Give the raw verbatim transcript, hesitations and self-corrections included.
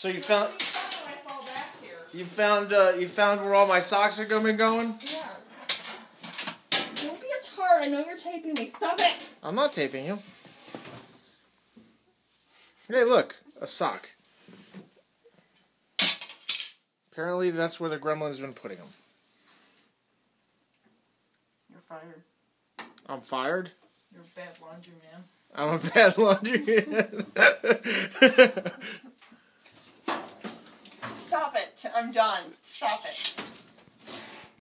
So you found I fall back here. you found uh, you found where all my socks are gonna be going? Yes. Don't be a tart. I know you're taping me. Stop it. I'm not taping you. Hey, look, a sock. Apparently, that's where the gremlin's been putting them. You're fired. I'm fired. You're a bad laundry man. I'm a bad laundry man. Stop it. I'm done. Stop it.